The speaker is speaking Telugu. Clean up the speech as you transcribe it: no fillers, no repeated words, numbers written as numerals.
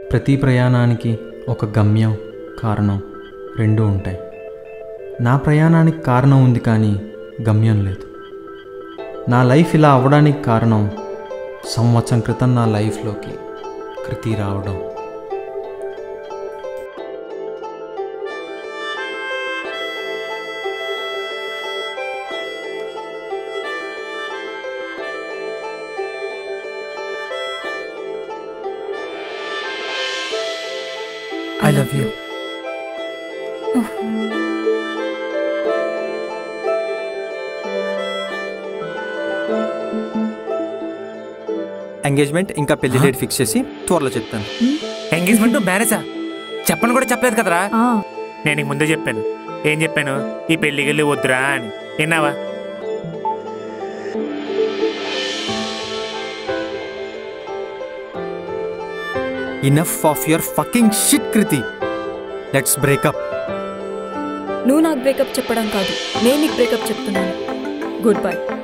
ప్రతి ప్రయాణానికి ఒక గమ్యం, కారణం రెండూ ఉంటాయి. నా ప్రయాణానికి కారణం ఉంది కానీ గమ్యం లేదు. నా లైఫ్ ఇలా అవ్వడానికి కారణం సంవత్సరం క్రితం నా లైఫ్లోకి కృతి రావడం. I love you. ఎంగేజ్మెంట్ ఇంకా పెళ్లి డేట్ ఫిక్స్ చేసి త్వరలో చెప్తాను. ఎంగేజ్మెంట్ మ్యారేజా? చెప్పను కూడా చెప్పలేదు కదరా. నేను నీకు ముందే చెప్పాను. ఏం చెప్పాను? ఈ పెళ్లికి వెళ్ళి వద్దురా అని. విన్నావా? Enough of your fucking shit, Kriti. Let's break up. నువ్వు నాకు బ్రేకప్ చెప్పడం కాదు, నేను నీకు బ్రేకప్ చెప్తున్నాను. Good by.